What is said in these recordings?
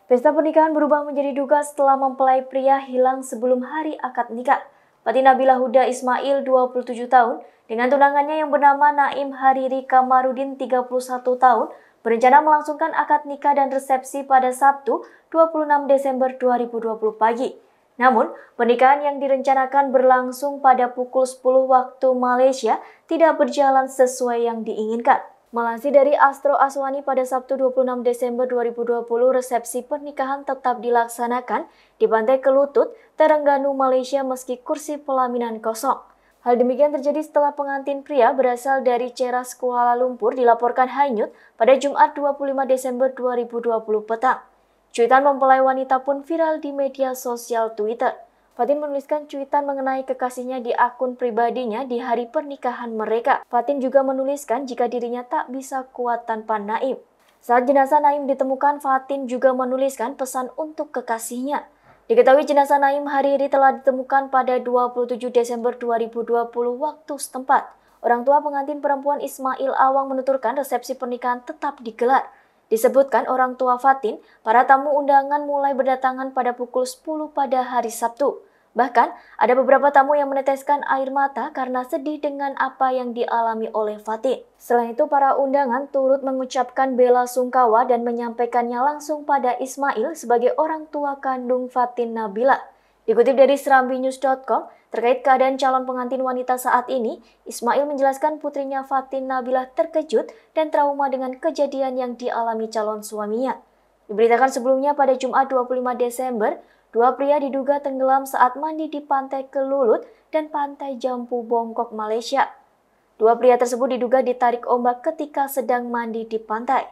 Pesta pernikahan berubah menjadi duka setelah mempelai pria hilang sebelum hari akad nikah. Fatin Nabila Huda Ismail, 27 tahun, dengan tunangannya yang bernama Naim Hariri Kamarudin, 31 tahun, berencana melangsungkan akad nikah dan resepsi pada Sabtu, 26 Desember 2020 pagi. Namun, pernikahan yang direncanakan berlangsung pada pukul 10 waktu Malaysia tidak berjalan sesuai yang diinginkan. Melansir dari Astro Aswani, pada Sabtu 26 Desember 2020, resepsi pernikahan tetap dilaksanakan di Pantai Kelutut, Terengganu, Malaysia meski kursi pelaminan kosong. Hal demikian terjadi setelah pengantin pria berasal dari Ceras, Kuala Lumpur dilaporkan hanyut pada Jumat 25 Desember 2020 petang. Cuitan mempelai wanita pun viral di media sosial Twitter. Fatin menuliskan cuitan mengenai kekasihnya di akun pribadinya di hari pernikahan mereka. Fatin juga menuliskan jika dirinya tak bisa kuat tanpa Naim. Saat jenazah Naim ditemukan, Fatin juga menuliskan pesan untuk kekasihnya. Diketahui jenazah Naim Hariri telah ditemukan pada 27 Desember 2020 waktu setempat. Orang tua pengantin perempuan Ismail Awang menuturkan resepsi pernikahan tetap digelar. Disebutkan orang tua Fatin, para tamu undangan mulai berdatangan pada pukul 10 pada hari Sabtu. Bahkan, ada beberapa tamu yang meneteskan air mata karena sedih dengan apa yang dialami oleh Fatin. Selain itu, para undangan turut mengucapkan bela sungkawa dan menyampaikannya langsung pada Ismail sebagai orang tua kandung Fatin Nabila. Dikutip dari serambinews.com, terkait keadaan calon pengantin wanita saat ini, Ismail menjelaskan putrinya Fatin Nabila terkejut dan trauma dengan kejadian yang dialami calon suaminya. Diberitakan sebelumnya pada Jumat 25 Desember, dua pria diduga tenggelam saat mandi di Pantai Kelulut dan Pantai Jampu Bongkok, Malaysia. Dua pria tersebut diduga ditarik ombak ketika sedang mandi di pantai.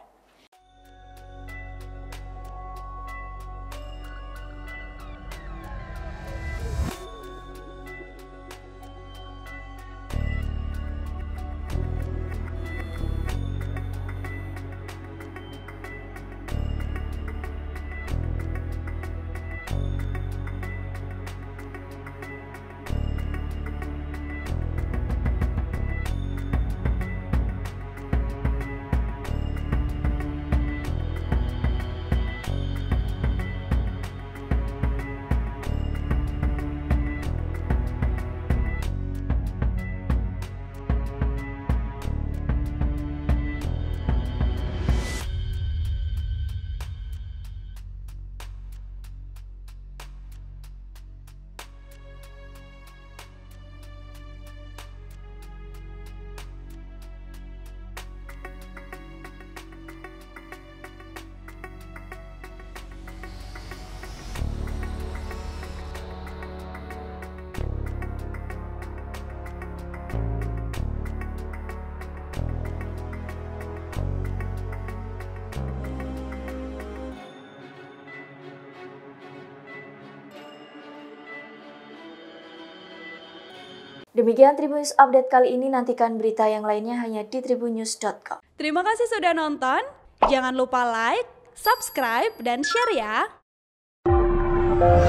Demikian Tribunnews Update kali ini, nantikan berita yang lainnya hanya di tribunnews.com. Terima kasih sudah nonton, jangan lupa like, subscribe, dan share ya!